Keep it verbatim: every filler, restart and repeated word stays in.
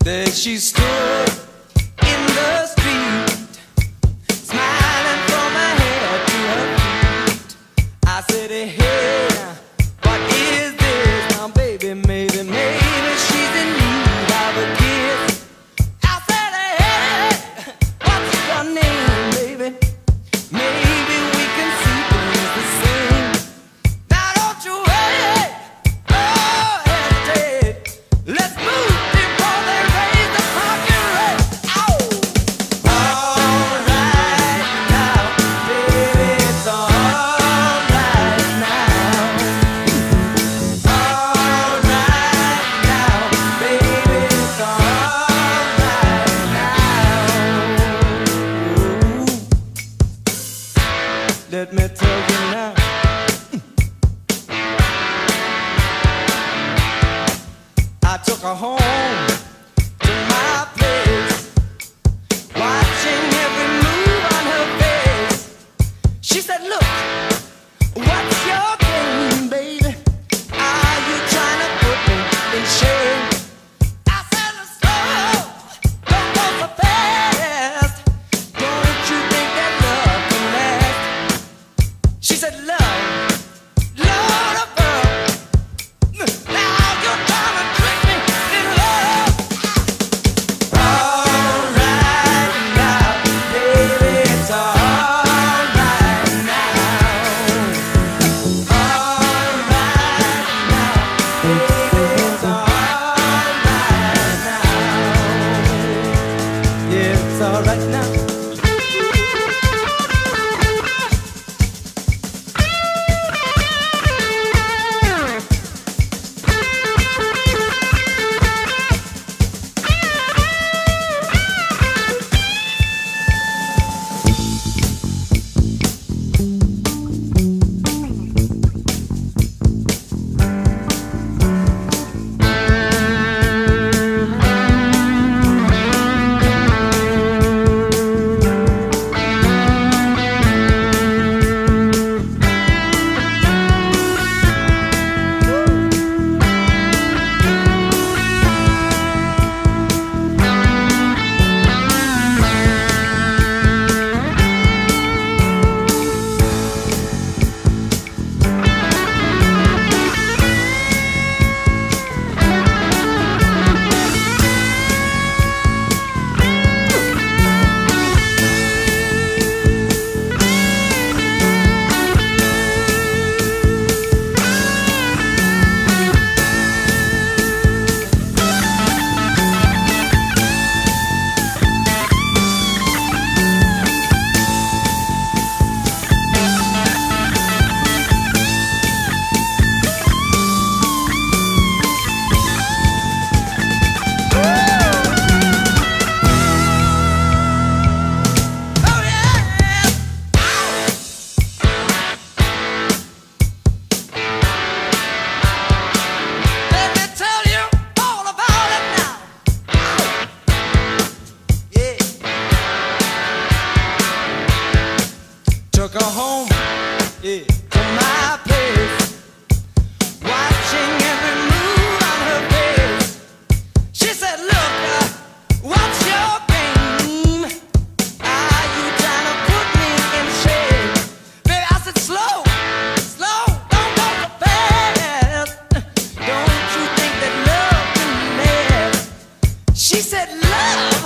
There she stood in the street, smiling from her head to her feet. I said, hey, what is this? Now baby, maybe, maybe she's in need of a kiss. I said, hey, what's your name, baby? Maybe we can see things the same. Now don't you wait, oh hesitate, let's move before they raise the parking rate. Ow! All right now, baby, it's all right now. All right now, baby, it's all right now. Let me tell you now. I took her home to my place, watching every move on her face. She said, look, what's your game, baby? Are you trying to put me in shame? I said, slow, don't go so fast. Don't you think that love can last? She said, love, Lord above, now you're trying to trick me in love. All right now, baby, it's all right now. All right now, baby, it's all right now. Yeah, it's all right now. Let me tell you all about it now. Yeah. Took her home, yeah, to my place, watching every move on her face. She said, look, uh, what's your game? Are you trying to put me in shame? Baby, I said, slow, slow, don't go so fast. Don't you think that love can last? She said, love.